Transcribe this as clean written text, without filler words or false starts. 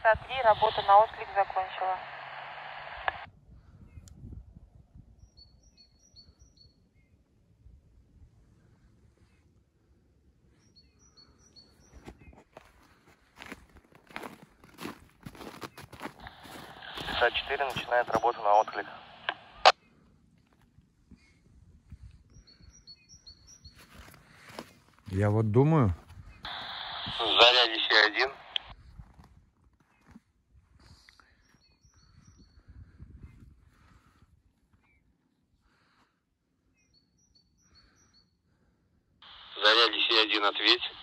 ИСа-3, работа на отклик закончила. ИСа-4 начинает работу на отклик. Я вот думаю. Заря ИСа-1. Заря ИСа-1, ответь.